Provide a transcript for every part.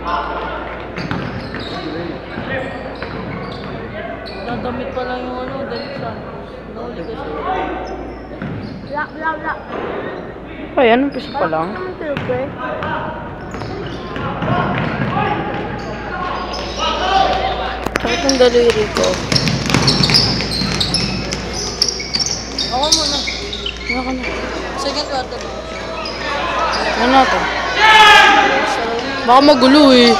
Nadamit pa lang yung ano, dahil sa nahuli kasi. Wala. Ay, anong piso pa lang? Naman tilbe. Sakit ang daliri ko. Ako muna. Ano ka na? Second quarter. Ano natin? Baka magulo eh.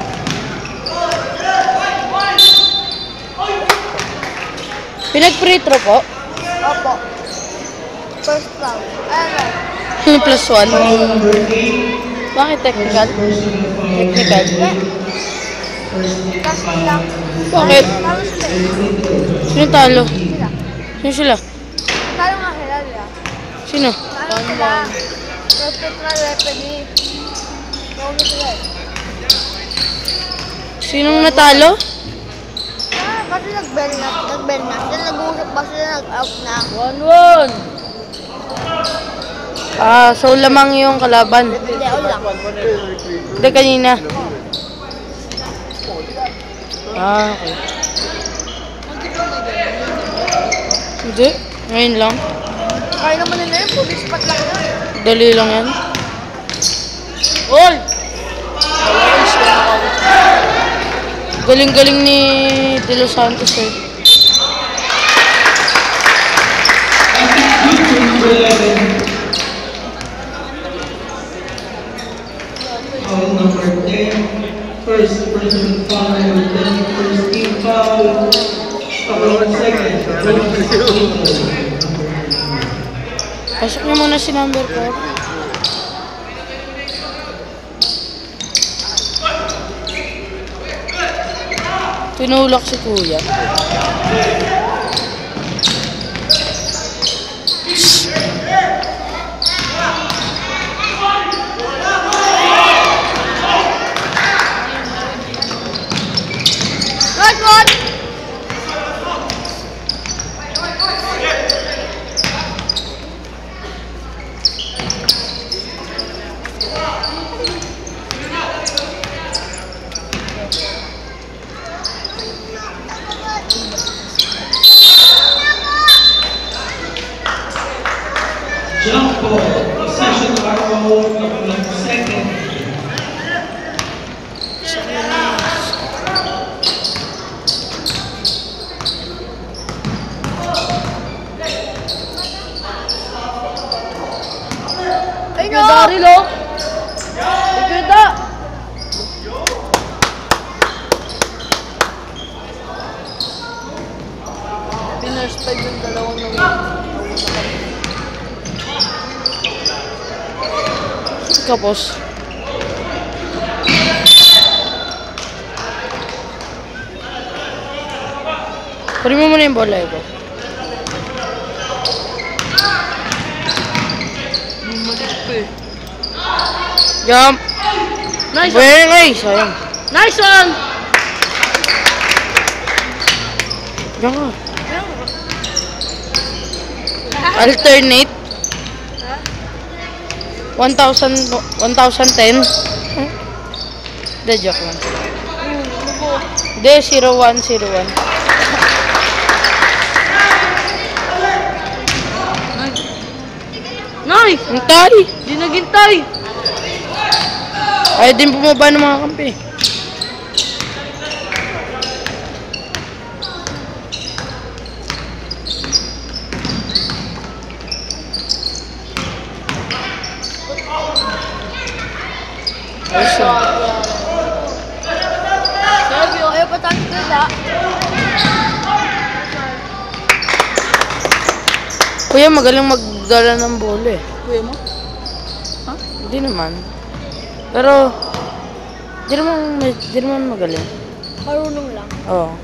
Pinag-free throw po? Opo. First round. Ano? Plus 1. Bakit technical? Technical? Kasi lang. Bakit? Tapos Sino talo? sila. Sino sila? Talo nga sila nila. Sino? Talo sila. Perfect na referee. Talo sila eh. Sinong natalo? Kasi nag-bell na. Then nag-uusap pa sila, nag-out na. 1-1. Ah, so lamang yung kalaban. Hindi, lang. Hindi, kanina. Ah, okay. Hindi, ngayon lang. Kaya naman nila yun, police pat lang yun. Dali lang yan. Oy! Galing-galing ni De Los Santos eh. Foul number 10, first person foul number 10, first team foul, foul second, Pasok niyo muna si number 4. Tinulak si kuya. Good! jump ball, possession foul number second. Ay no! Daryl oh! Ikeda! Pinursped yung dalawang Kapos. Pari mo muna yung bola ito. Jump! Nice! Very nice! Sayang. Nice one! Diyan ka. Alternate. 1,010. De joke lang. De 0101. Nice! Hintay! Di naghintay! Ayaw din bumaba ng mga kampi. Ayos yun. Sergio! Ayaw pa tayo sila. Kuya, magaling magdala ng bola eh. Kuya mo? Hindi naman. Pero, di naman magaling. Marunong lang. Oo.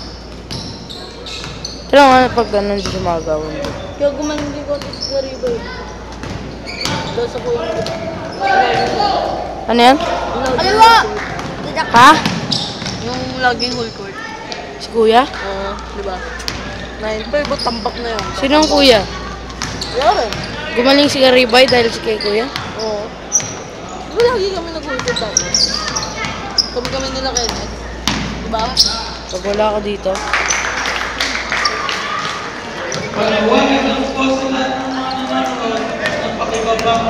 Pero nga, pag ganun, hindi siya magagawan. Kaya gumaling din ko sa River. Doon sa kuya mo. Ano yan? Aliwa! Didak. Ha? Yung laging whole court. Si kuya? Oo, di ba? 9 pero tambak na yun. Sino ang kuya? Yun. Gumaling si Garibay dahil si kay kuya? Oo. Di ba lagi kami nag-whole court dati? Kami nila Kenneth. Diba? Pag wala ka dito. Panawagan ng po sa lahat ng mga nanonood ng pakibabang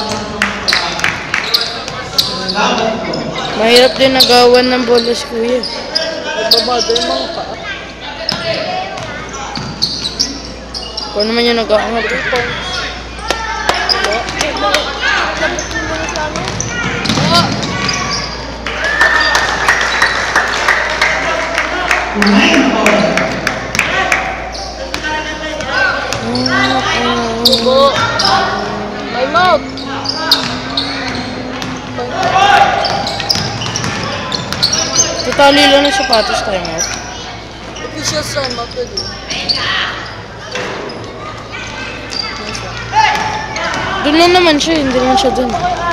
salamat po. Mahirap din nagawan ng bola si Kuya. Nagbabado yung mga paa. Kung naman yung nag-aangat. Subo. Time out. Tutali lang ng sapatos time out. Official time out ko din. Doon lang naman siya, hindi naman siya doon.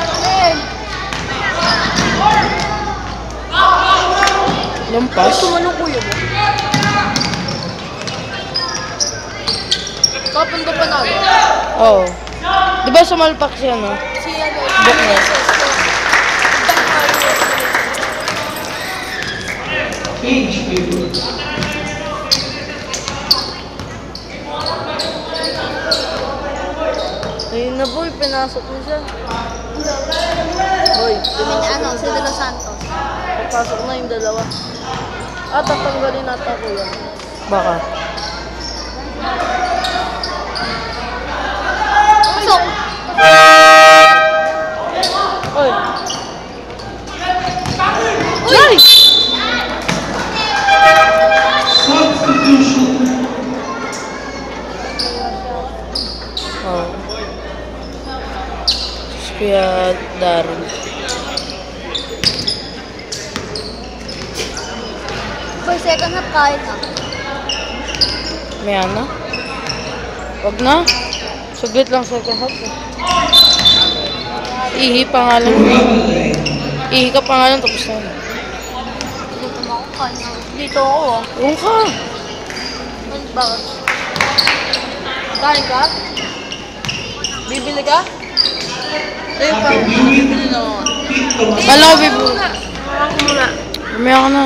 Lampas? Tumanong kuya mo. Kapon ka pa namin. Oo. Diba sa Malpak siya, no? Si ano, Book na. Page people. Ayun na boy, pinasok mo siya. Boy, Ano, si De Los Santos. papasok na yung dalawa. Tatanggalin nata ko yan. Baka. Pasok! Oy, Nice! Substitution. Oo. Si Kuya Darren. For second half, kahit na. May ano? Wag na. Saglit lang second half. Ihi pa nga lang. Ihi ka pa nga lang tapos na. Gutom ako, kain na. Dito ako, oh. Ewan ka. bakit? Kain ka? Bibili ka? Tayo pa, bibili na ako. Kala ko bibo. Ako muna. Mamaya ka na.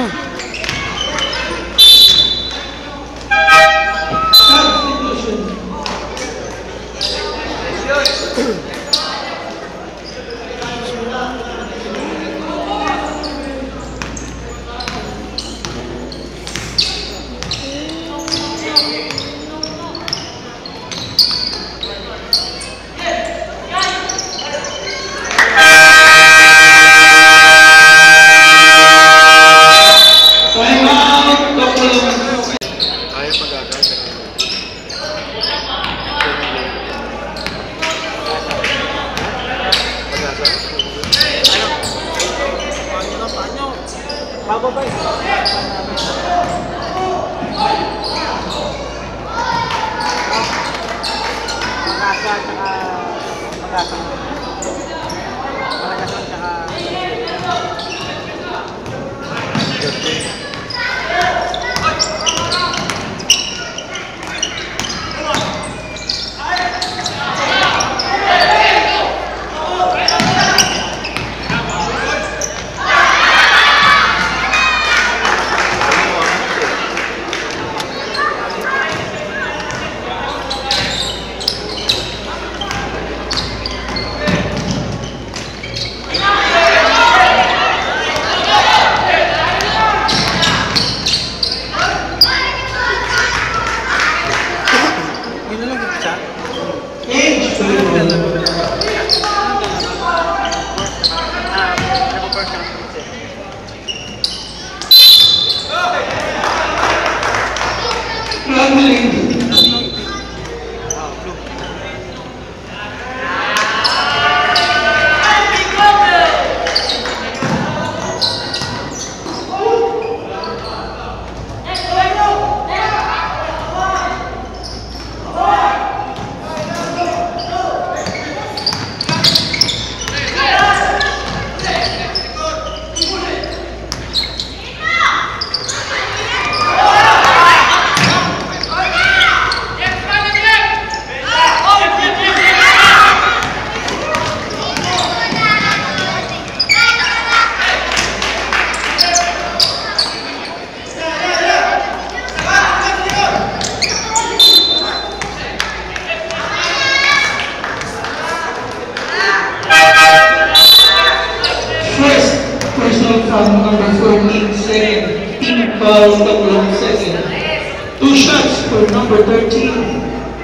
foul, couple of seconds. 2 shots for number 13.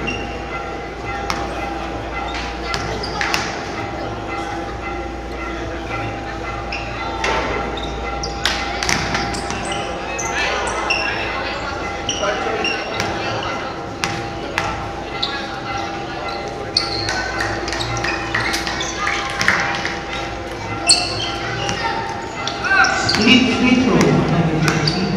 Split free throw, number 13.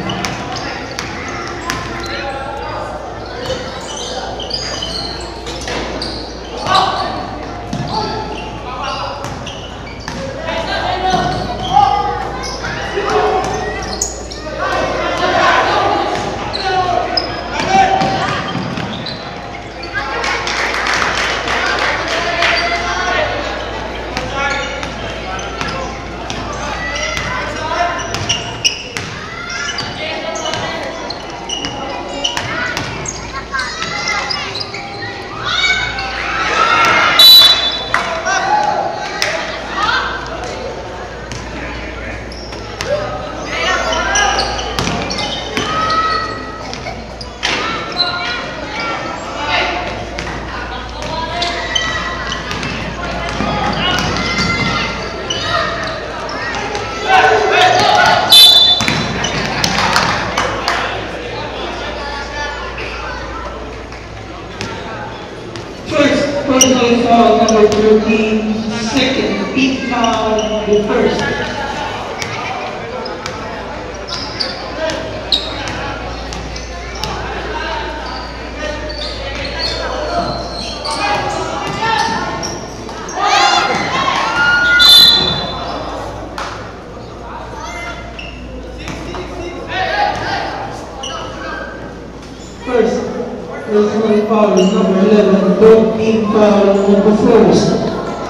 Personal foul number 13, second, team foul, the first. First, personal foul is number 11, both team foul number 4.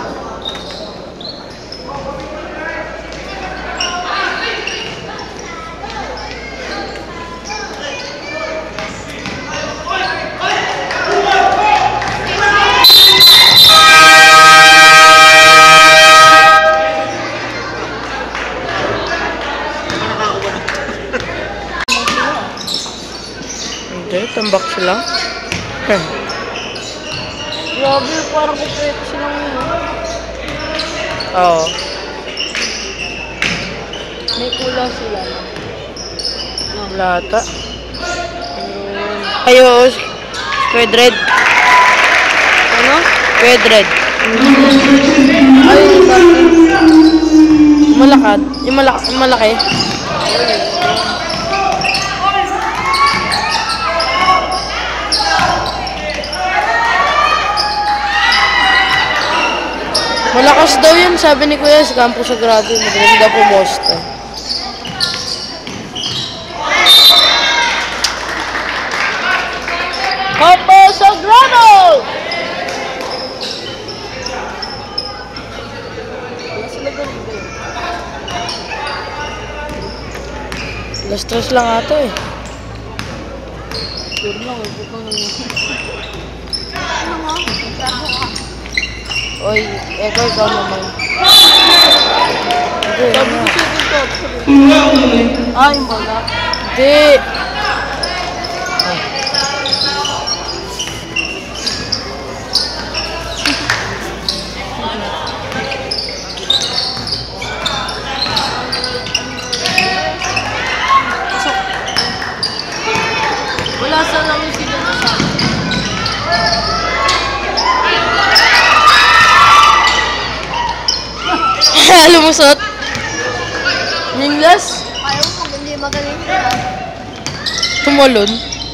Hindi, tambak sila. Grabe, parang kumpleto silang yun. Oo. May kulang sila. Lata. Ayos. Squid red. Ano? Squid red. Ay, bakit? Malakad. Yung malaki. Malakas daw yun, sabi ni Kuya sa Campo Sagrado. Magaling daw pumosta. Campo Sagrado! Alas 3 lang ata eh. Sure lang, huwag kang Oy, ikaw naman. Hindi, sabi ano? ko siya dito. Tuloy. Ay, wala. Hindi. Wala sa namin sila na sa Lumusot. Minglas? Ayaw ko, hindi magaling sila. Tumalon.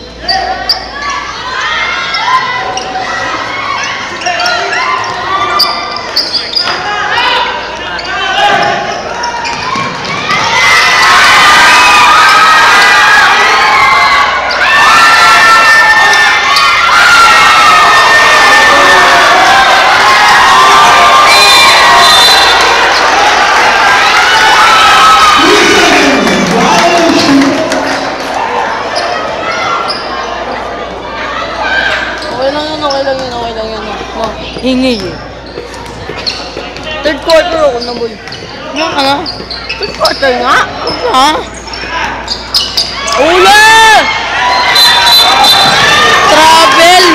Hingi eh. Third quarter ako na boy. Yung ano? Third quarter nga? Ha? Ula! Travel!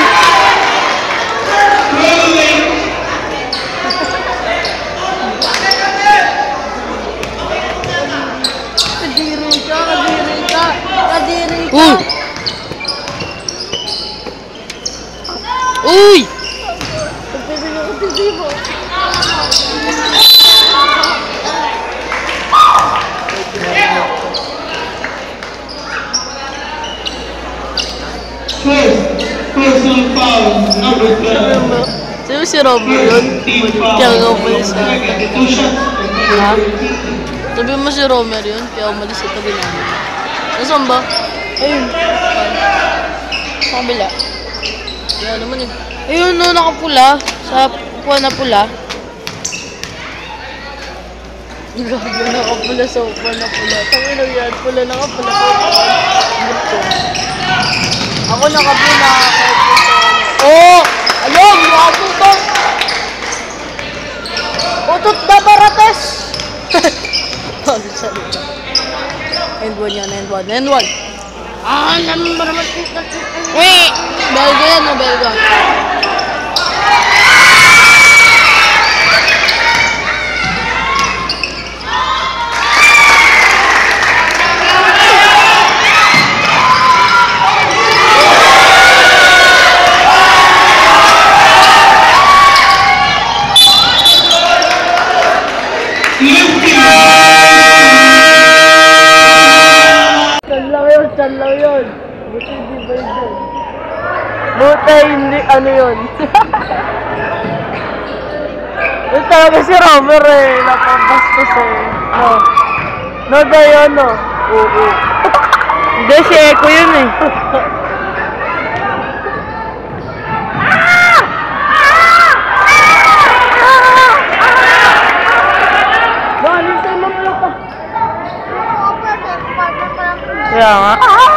Kadiri ka, kadiri ka, kadiri ka. Uy! Pagpipili ko TV mo. Personal foul, number 12. Sino si Robert yun? Kaya nga umalis sa... Two shots. Ha? Sabi mo si Romer yun, kaya umalis sa tabi namin. Nasaan ba? Ayun. Sa kabila. Kaya naman eh. Ayun no, nakapula. Sa upuan na pula. Gago nakapula sa upan na pula. Tangin na yan, pula nakapula sa upan. Ako nakapula kahit sa Oo! Alam! Ako ba? Utot na barates! ano salita. End 1 yan, end 1, end 1. Alam mo naman kita. Wait! Belga yan o Belga. Chan lang yun. Buti hindi ba yun? Buti hindi, ano yun? Yun talaga si Romer eh. Napabastos eh. No. No ba yun no? Oo. Hindi, si Eko yun eh. Baling tayo mamalo ka. Kaya nga.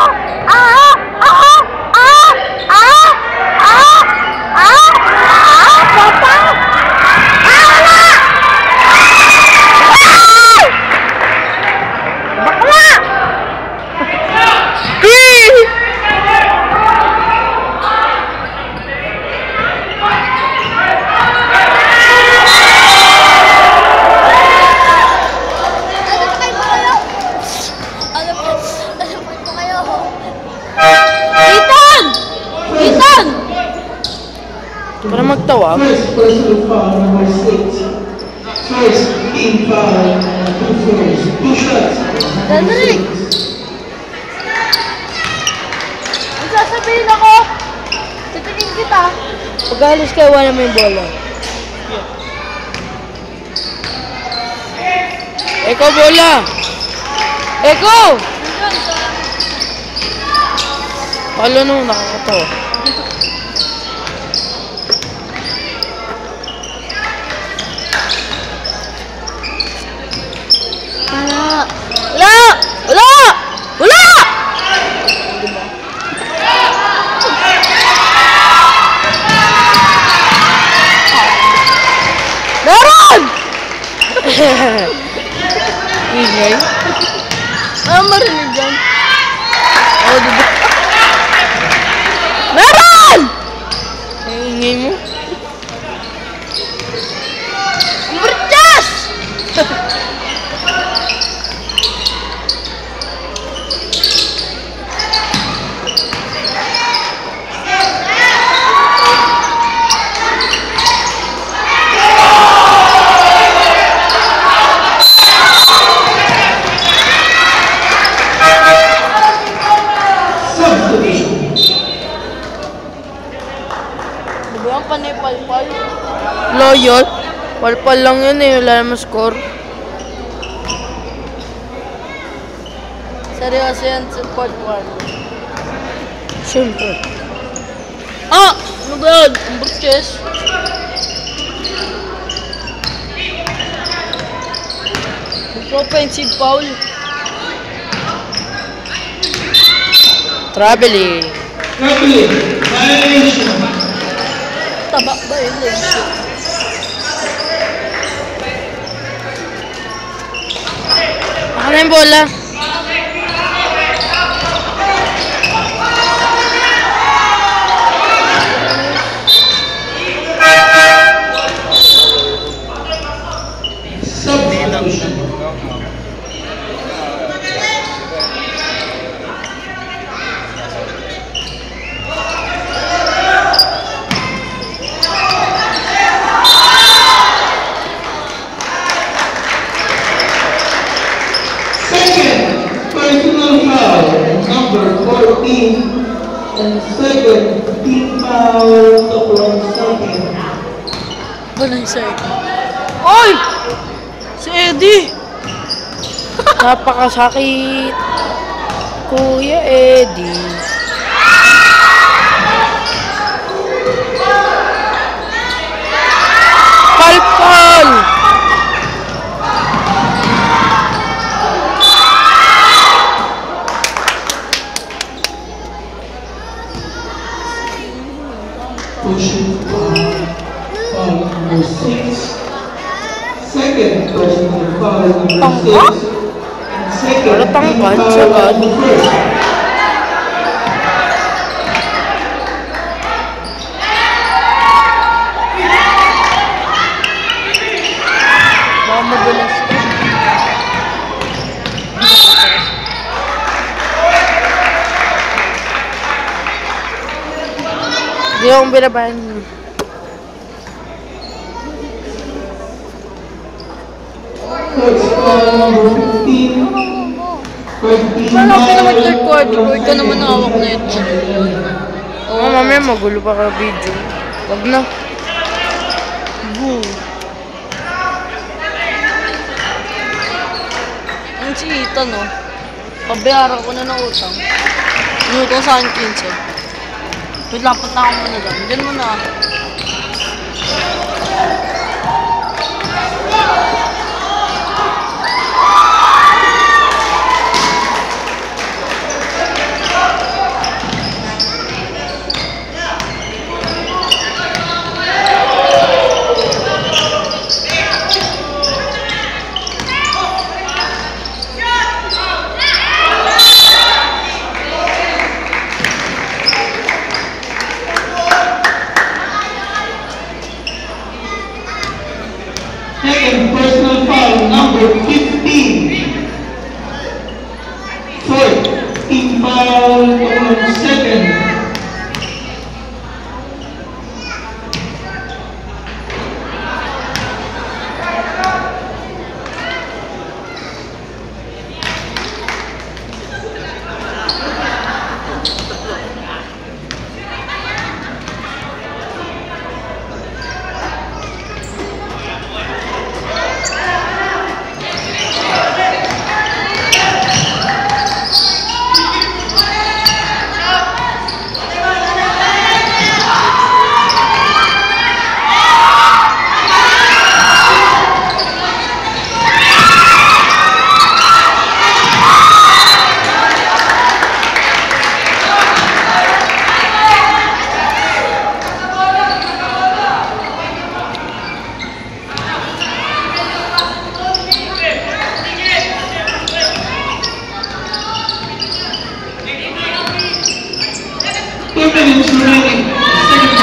Para magtawa. First personal foul, number 6. First team foul, 2 fouls, 2 shots. Cedric! Ang sasabihin ako, titingin kita. Pag-alis kayo, wala mo yung bola. Eko, bola! Eko! Palo nung nakakatawa. Wala! Wala! Wala! Meron! Ingay. Marinig yan. Oh, diba? Meron! Ang ingay mo. Berjas! Diba yung panipal-pal? Loyot. Palpal lang yun eh. Wala naman score. Seryoso yan sa part 1. Siyempre. Ah! Ano ba yun? Ang Burgess. Offensive foul. Traveling. Traveling, violation. Taba ba yun? Ano yung bola? And second, team foul to clock second. Ba na yung second? Oy! Si Eddie! Napakasakit. Kuya Eddie. Palpal! Pushing foul number 6. Second personal foul number 6. And second Wala team tangkad, foul sagad. number 1. Baka madulas ka. Hindi akong binabayan. Third foul number 15. Third team Wala ka naman foul third quarter. number Ikaw naman ang hawak na ito. Oo, mamaya magulo pa ka video. Wag na. Boo. Ang si Ethan, no? Pabayaran ko na ng utang. Inutang sa akin 15. Wait lang, punta ako muna dyan. Diyan muna. Second personal foul number 15. Fourth team foul number 2nd. Minutes remaining. Second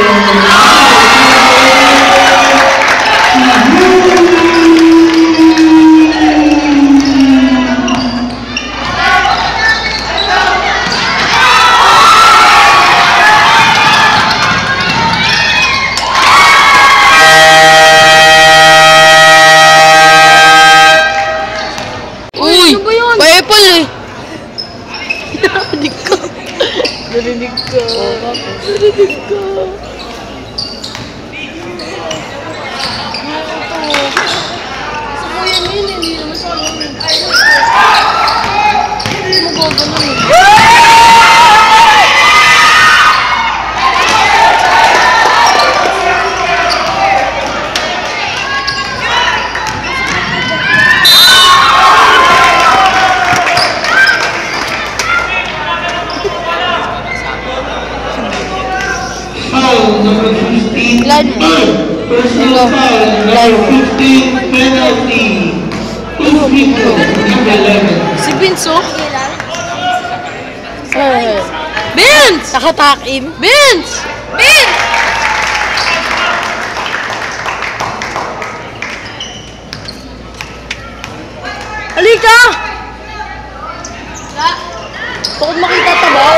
Uy! Pa-apple eh! Narinig ko. Narinig ka. Narinig ko. Sa kuya niya yun, hindi naman sa amin. Hindi mo gagano eh. foul number 15. Line. Personal foul number 15 penalty. Ufito number 11. Si Vince oh. Eh, Vince! nakatakim. Vince! Vince! Halika! Bakit makita ito ba?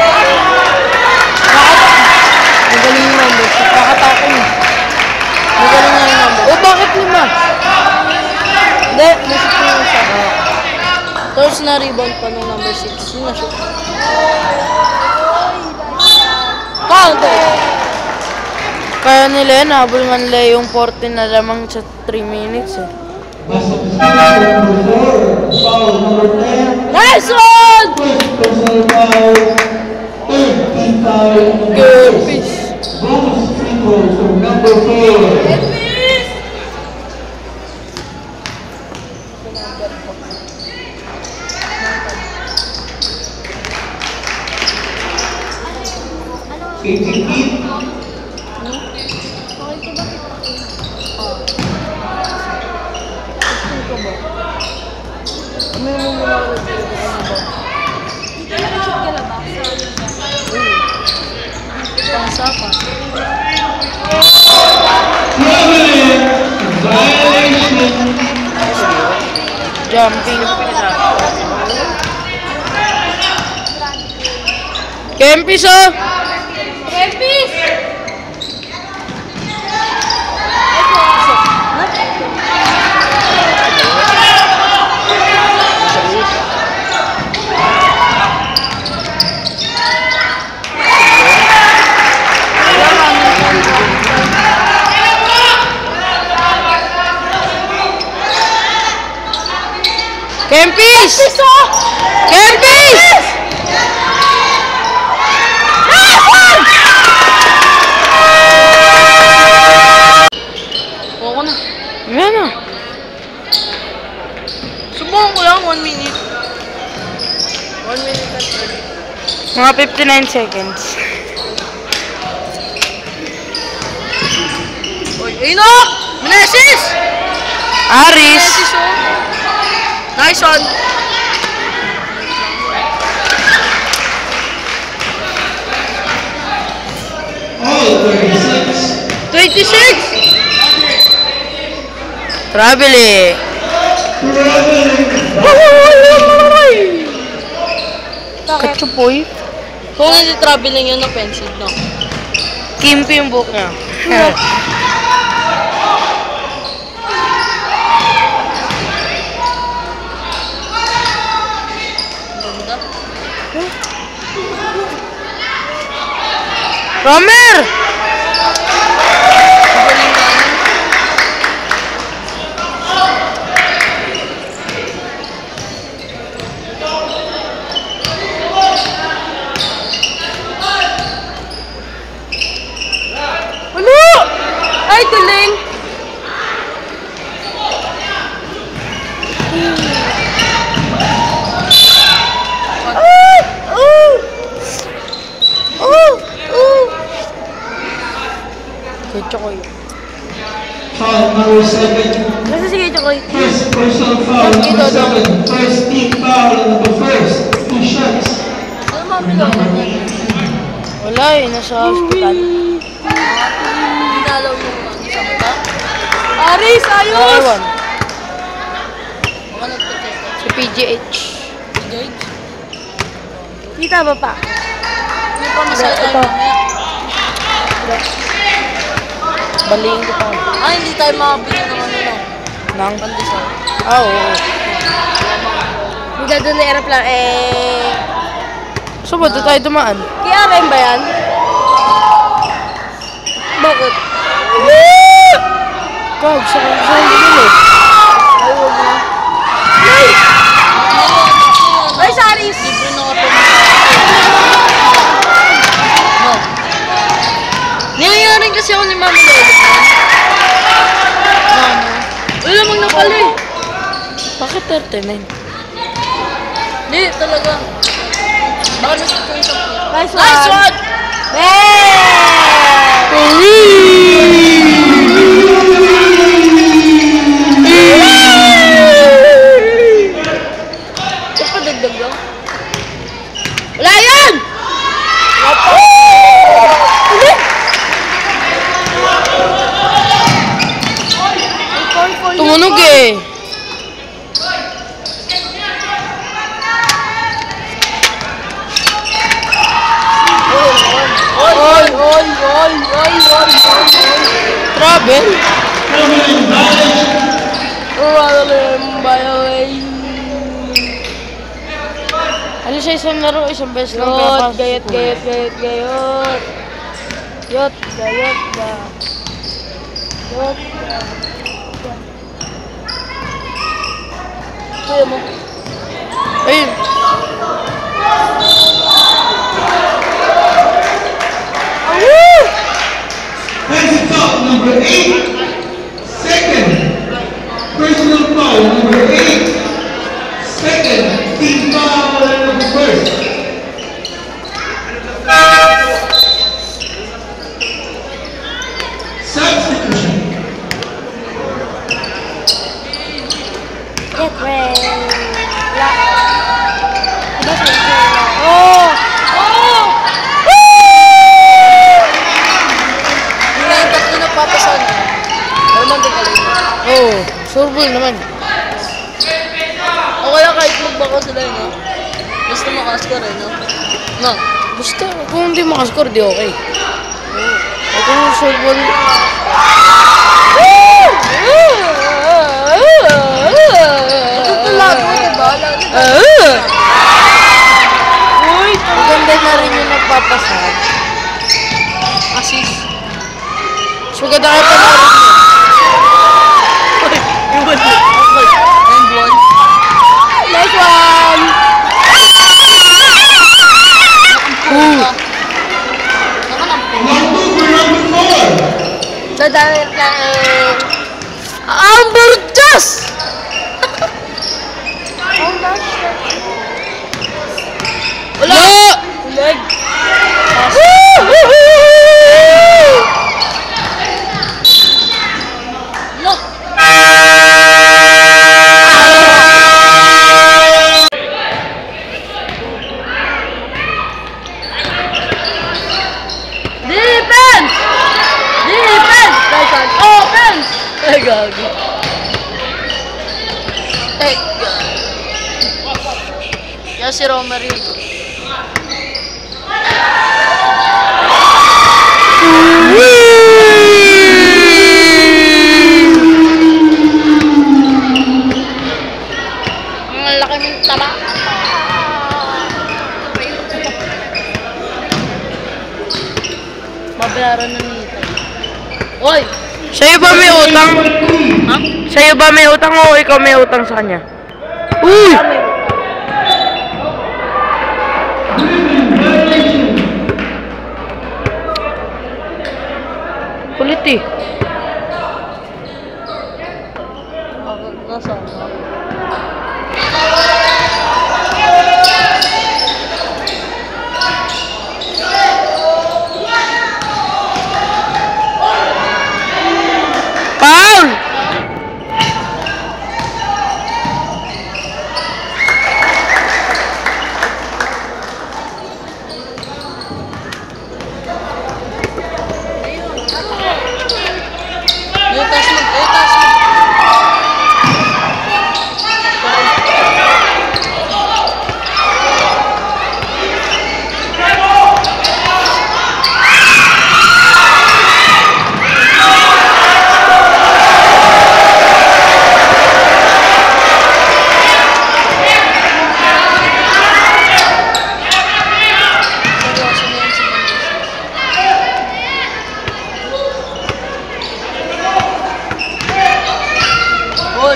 Magaling yung number. Nakatakim. Magaling nga yung number. O bakit lima? Hindi, masip ko yung isa. Ito Tapos na rebound pa nung number 6. Yun na shoot. Counter! Kaya nila yan, habol man nila yung 14 na lamang sa 3 minutes eh. Basket is number 4. Foul number 10. Nice one! First personal foul. Third team foul. Good piece. Bonus free throw from number 4. KTP. Pangsapan. Violation. Jumping. Kempis oh! Kempis! Kempis! Kempis! Oo na. Yan na. Subukan ko lang 1 minute. 1 minute at 30. Mga 59 seconds. Uy, ayun na! Meneses! Aris! Meneses oh! Nice one! All 36. 26! Traveling! Kachupoy. Kung hindi traveling yun, offensive, no? Kimpi yung buhok niya. Ganda. Romer! Galing na. Ano? Ay, galing! Kay Chokoy. Foul number 7. Nasa sige, Chokoy. First personal foul number 7. First team foul number first. 2 shots. Ano mabilang? Wala eh, nasa hospital. Dinalaw yung isa mo ba? Aris, ayos! Ewan. Baka nagpa-check ka. Si PGH. Gage? Kita ba pa? Hindi pa masaya tayo Ito. mamaya. Baliin ko pa. Ah, hindi tayo makabili ng ano lang. Nang? Pandesal. Ah, oo. Hindi doon na aeroplano So, ba't tayo dumaan? Kaya RM ba yan? Bakit? Kag, sa hindi eh. Ay, huwag na. Ay, Saris! Libre na ako. No. Niyayarin kasi ako ni Mami Lolo. Wala lamang napala eh. Bakit 39? Hindi, talaga. Baka nasip ko yung sa Nice one! Nice one! Ito pa dagdag lang. Wala yan! Tumunog eh. Travel? Rolling by away. Ano sa isang laro, isang beses lang Yot, papasok. gayot, gayot, gayot, gayot. Yot, gayot, ga. Yot, ga. Kuya mo. Ayun. Hands up, number 8. Second. Personal foul, number 8. Second. Team foul, number first. Substitution. Get ready. Oh! Oh! Yung na yung tatlo na papasan. Naman din galing. Oo, sure ball naman. O kaya kahit magbako sila yun, no? Basta makascore eh, no? No? Basta, kung hindi makascore, di okay. At kung sure ball... Lago, diba? Uy! Maganda na rin yung nagpapasad. Assist. So, ganda kayo pa na rin. And one. Nice one! Number 2 for number 4. Dadaan na Amber Jazz! Wala! Ulag! No! Defense! Defense! Defense! Offense! Ay, gago. Ay, gago. Kaya si Romer yun. Ang laki ng taba. Babayaran na nito. Oy! Sa'yo ba may utang? Ha? Sa'yo ba may utang o ikaw may utang sa kanya? Uy! Kulit eh. Nasaan? Foul! Taas mo. Taas mo. Seryoso na yan si Mendoza. Gol!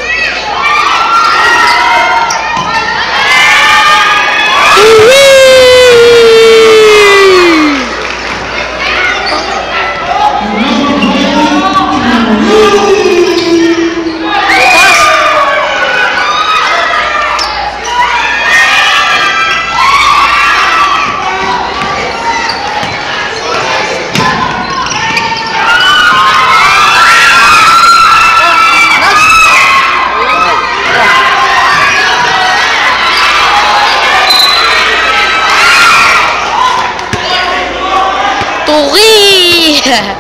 Tuki!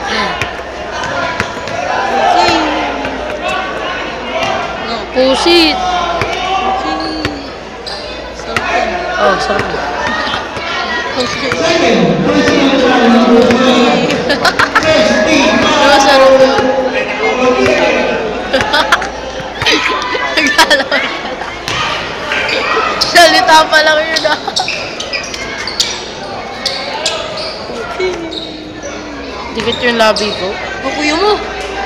No. Pusit! Sarap yan. Oh, sarap. Second. Personal foul, number 12. First team foul. Diba sarap yan? Naglalaway ka. salita pa lang yun ah. Dikit yung labi ko. Kukuyo mo.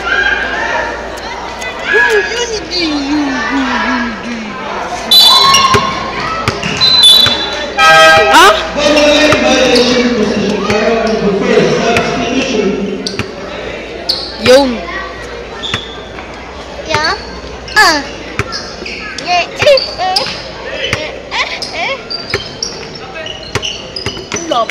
Ah? Yung. Yeah. Yeah. Love.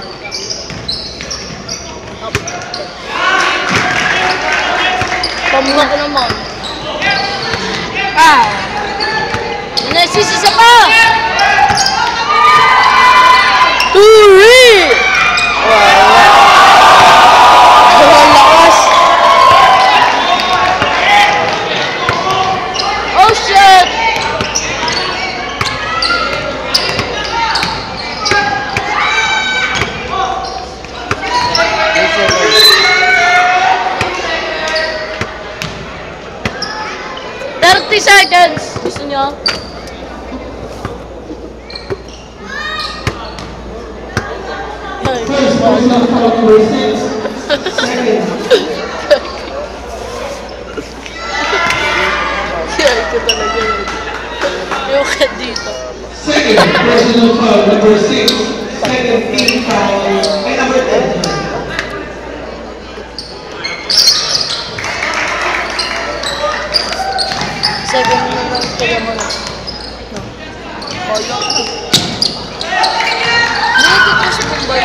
Pamuha ko naman. Ah! Nasisisa pa! Turi! Ang lakas! Oh shit! Seconds! Gusto nyo? First personal foul number 6, second. Siyay ko talaga yun. Yung ka dito. Second personal foul number 6, second team foul, ay number 10. Second na lang kaya mo na. No. Oh, yun. Hindi ko sa Bombay.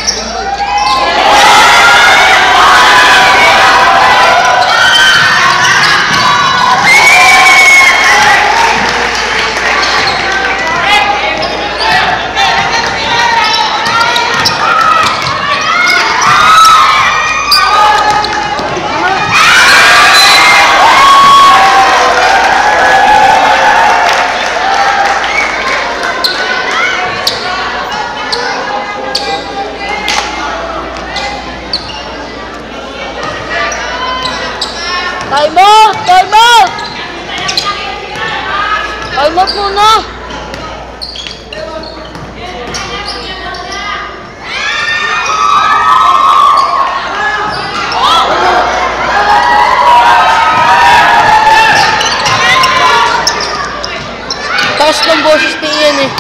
Time out! Time out! Time out muna! Taas ng boses ni Ian eh.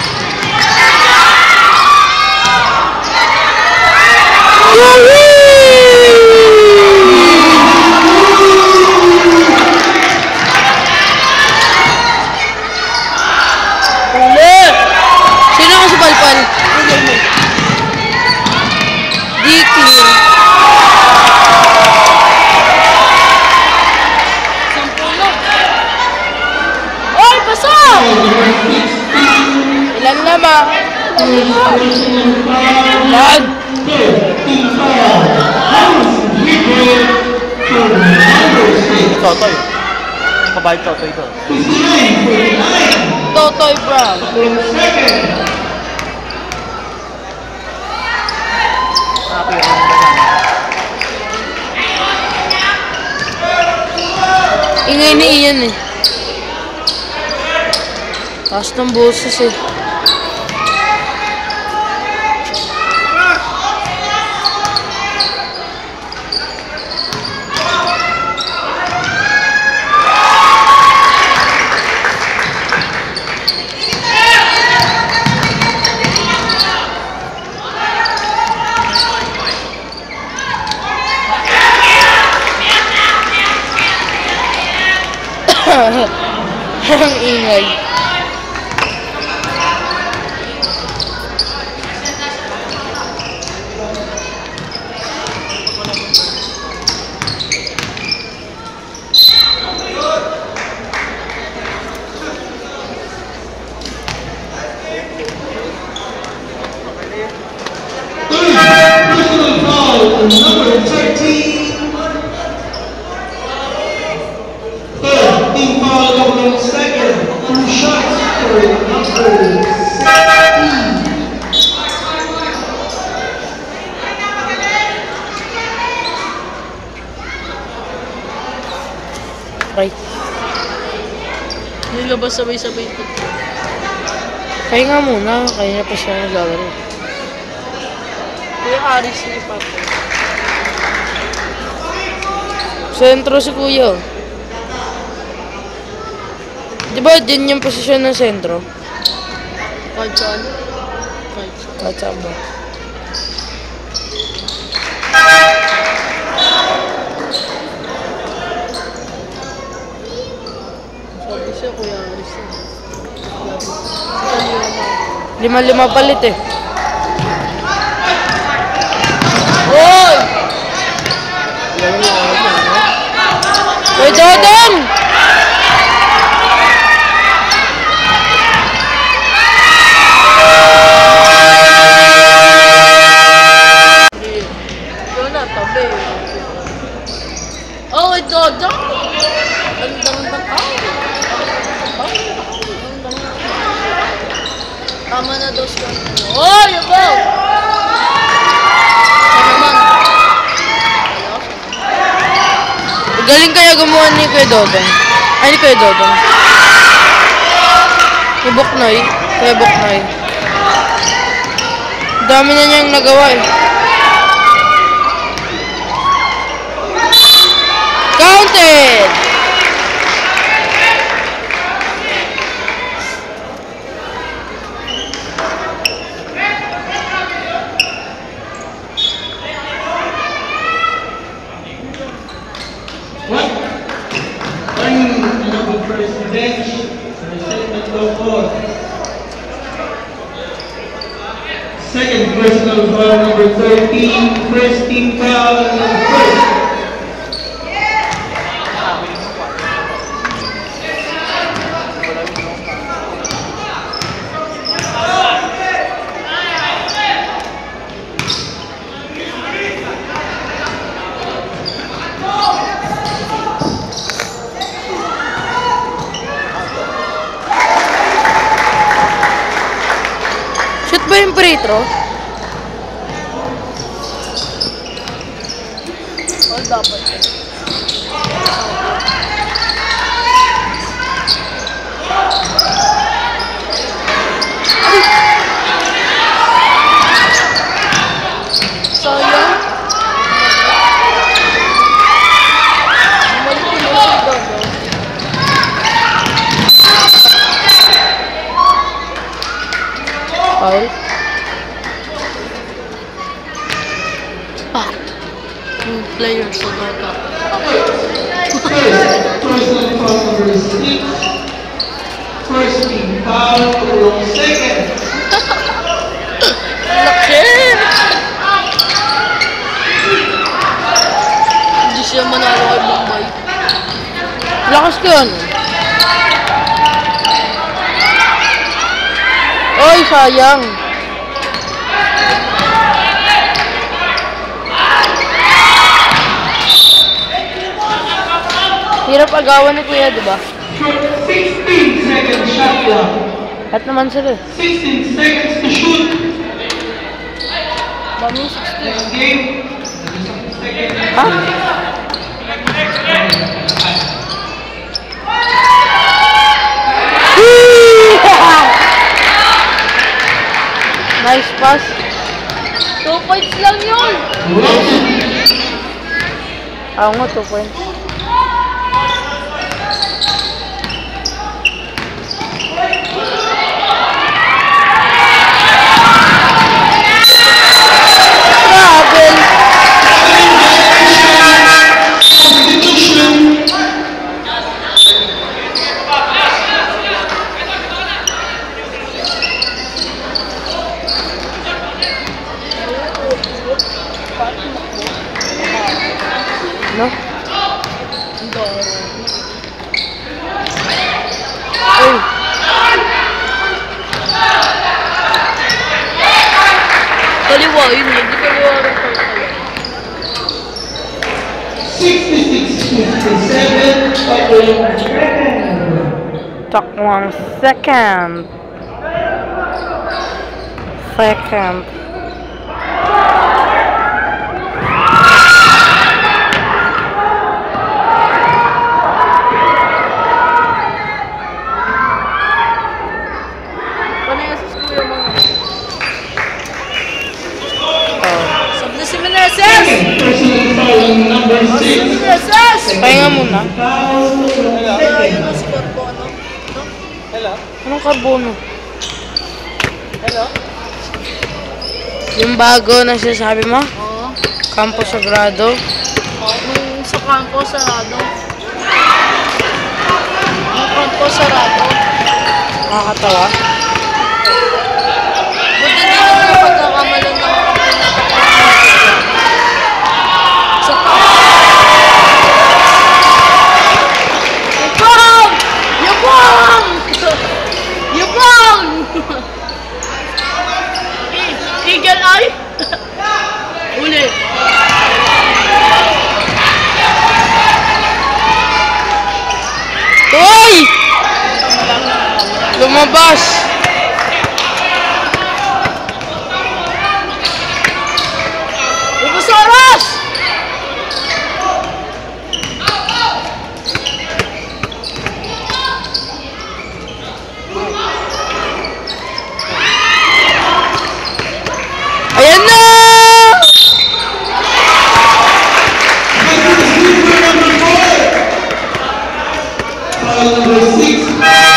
Sino ka sa palpal? Di clear. Sampulo. Oy, pasok! Ilan naman? Ilan? Totoy. Kabayad Totoy doon. Totoy Brown. Ingay ni Ian eh. Taas ng boses eh. Ang ingay. Personal foul number 13. Third team foul number 2nd. 2 shots for number 16. Right. Nilabas sabay-sabay ito. Pahinga muna, kaya pa siya naglalaro. Kuya Aris ni Papa. Sentro si Kuya. Di ba din yung posisyon ng sentro? Kahit saan. Kahit saan. Kahit saan ba? Sabi siya, Kuya Aris na. Lima-lima palit eh. Oy! Kuya Dodong! Yun na, tabi. Oh, ito, Dodong! Tama na daw siya. Oh, yabaw! Ano naman? Galing kaya gumawa ni Kuya Dodong. Ay, ni Kuya Dodong. Ni Buknoy. Kuya Buknoy. Dami na niyang nagawa eh. Counted! What? Bring the number first bench. Segment go forward. Second personal foul, number 13. First team foul, number first. Shoot ba yung free throw? Oh, dapat. Sayang. Bumalik ko na lang ito, no? Foul? Two players sa Dota. First personal foul, number 6. First team foul, wrong second. Laki! Hindi siya manalo kay Bombay. Lakas ko yun. Oy, sayang. Hirap agawan ni Kuya, di ba? 16 seconds shot clock. At naman sila. 16 seconds to shoot. Mami, 60. Next game. Second. Ha? Nice pass. 2 points lang yun! Ako nga, 2 points. No? Uy. Kaliwa yun, hindi kaliwa rin pala. 66-57, Talk 1 second. Second. Paano yung Second personal foul on number 6. Yes! Pahinga muna. Foul on second. Si Carbono. Anong karbono? Hello? Yung bago na sinasabi mo? Oo. Campo Sagrado. Nung sa Campo Sarado. Nung Campo Sarado. Nakakatawa. Buti hindi naman pagkakamalan na ako sa Yabang! Yabang! Yabang! Eagle eye? Uli. Hoy! Lumabas! Ubus oras! Ayan na! Foul number 6.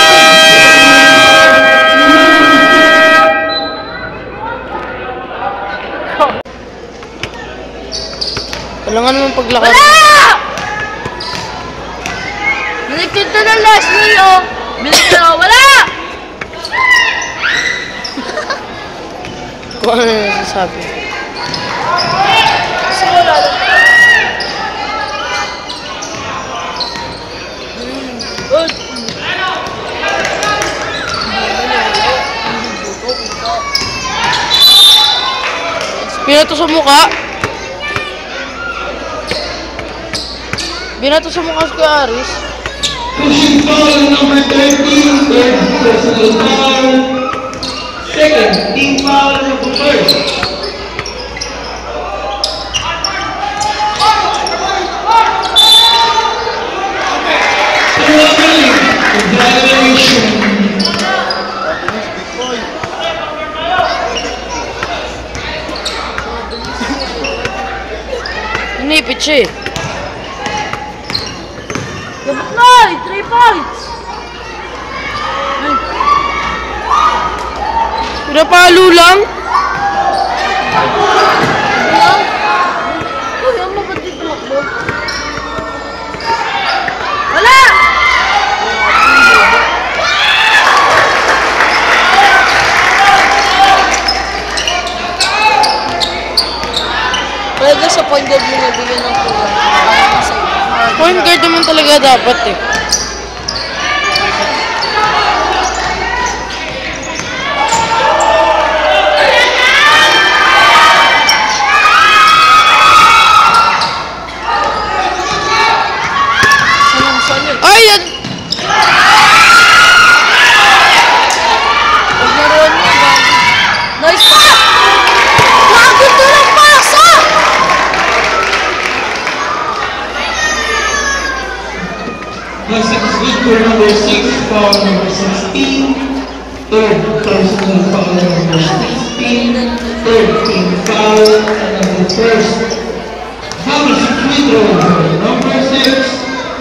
Wala nga naman paglakad. Wala! Baliktad na ng Leslie, oh. Baliktad na, wala! Kung ano yung nasasabi. Kasi wala lang. Binato sa mukha. Binato sa mukha si Kuya Aris. Pushing foul on number 13. Third personal foul. Second team foul on the first. Evaluation. Inipit siya eh. Dapat na, 3 points! Pinapalo lang. Uy, ang ba't di tumakbo? Wala! Pwede sa point guard mo nabigyan ng kulang. Point guard naman talaga dapat eh. Ay, yan! Paglaruan niya ba? Nice pass! Bago ito ng pasa! Plus 6 good for number 6, foul number 16. Third personal foul number 16. Third team foul on number first. Thomas free throw number 6.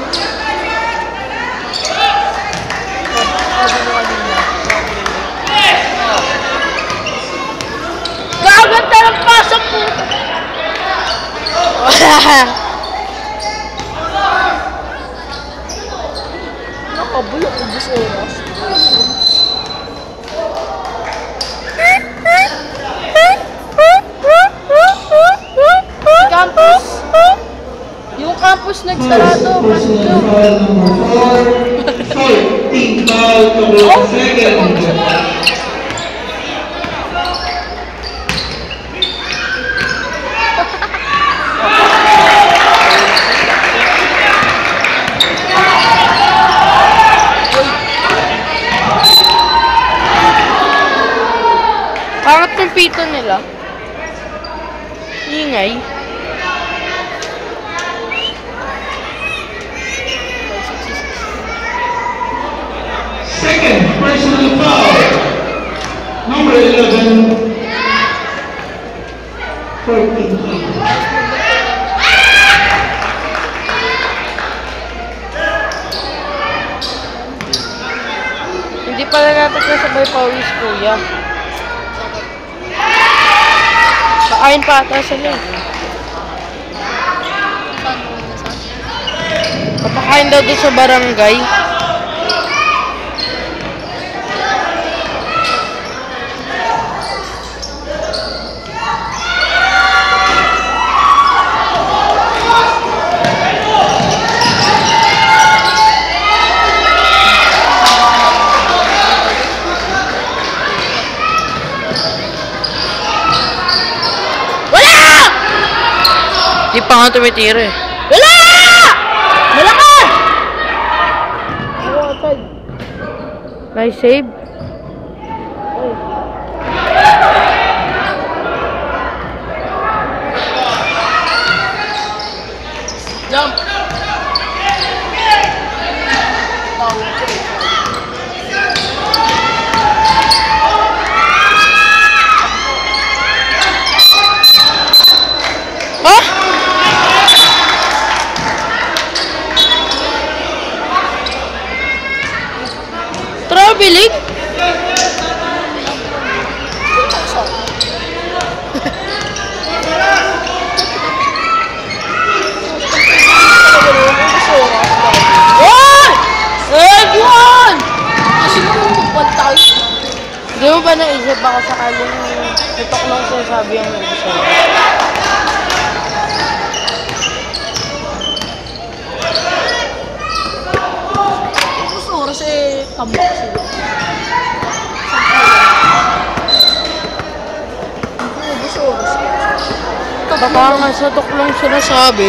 Gaganda ng pasok po! Nakabulok, ubus oras. Campus! Yung campus nagsarado. Personal foul number 4. Fourth team foul number second. Pangat ng pito nila. Ingay. Second personal foul number 11. 14. may pawis kuya. Kakain pa ata sila. Papakain daw doon sa barangay. Di pa nga tumitira eh. Wala! Malakas! Nice save. Jump! Huh? Traveling? Everyone! Kasi magpapagpag tayo. Di mo ba naisip baka sakaling tutok lang sinasabi ang gusto mo? Gusto oras eh, tambak sila. Gusto oras. Baka nga sa tutok lang sinasabi.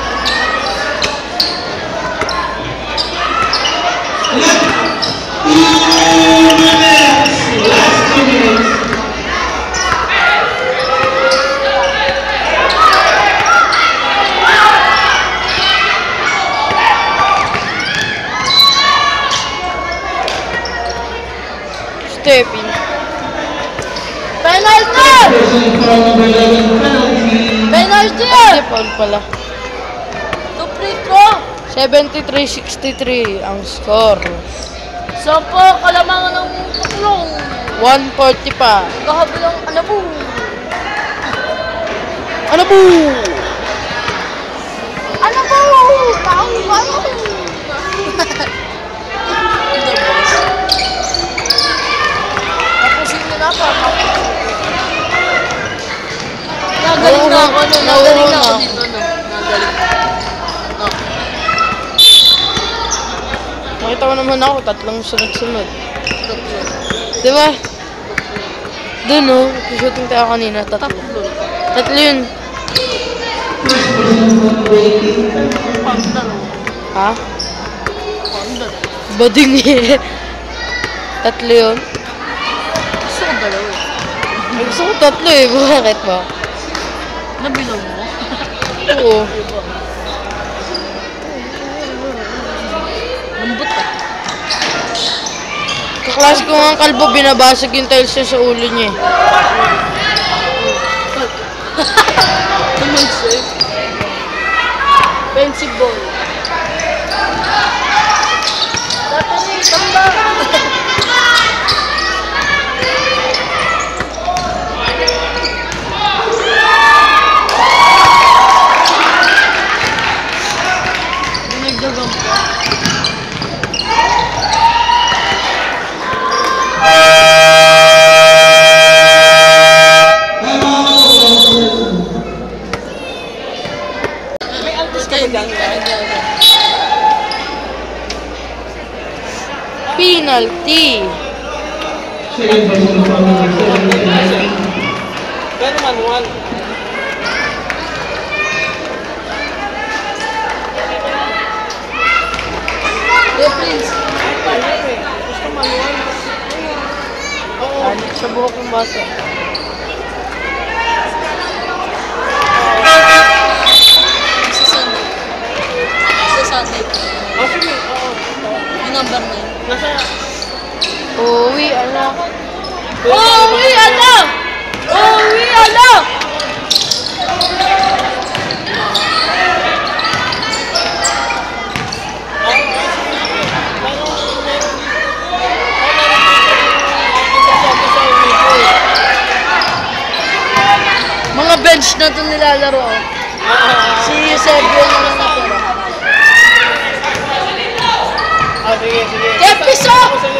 Stepping. Penalty! Penalty! Ay, foul pala. To free throw! 73-63 ang score. So po, kalamangan ng tatlong. 140 pa. Kahabilang anabu. Ano po? Anabu! Taong bayan! Tapusin nyo na pa. Nagaling na ako, no? Nagaling na ako dito, no? Nagaling. No. Nakita mo naman ako, tatlong sunod-sunod. Diba? Doon oh, shooting tayo kanina, tatlo. Tatlo yun. Ha? Bading eh. Tatlo yun. Gusto ko dalawa eh. Ay, gusto ko tatlo eh, bakit ba? Nabilang mo? Oo. Lambot ka. Kaklase ko nga ang kalbo, binabasag yung tiles niya sa ulo niya eh. Naman sa'yo. Fancy ball. Tatay, tamba! Nagdagam ka. May altis ka ba Penalty. Pero manual. Yo, Prince. Gusto manual. Oo. Alit sa buhok ng basa. Sa Sunday. Sa Sunday. Oh, sige. Oo. Yung number 9. Nasa... Uwi, anak. Uwi, anak! Uwi, anak! bench na ito nilalaro. Si Eusebio na lang natira. Sige, sige. Kaya piso!